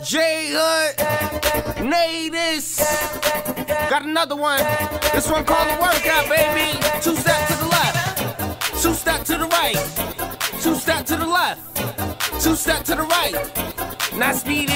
J Hood, Natus. Got another one. This one called the workout, baby. 2 step to the left, 2 step to the right, 2 step to the left, 2 step to the right. Not speeding.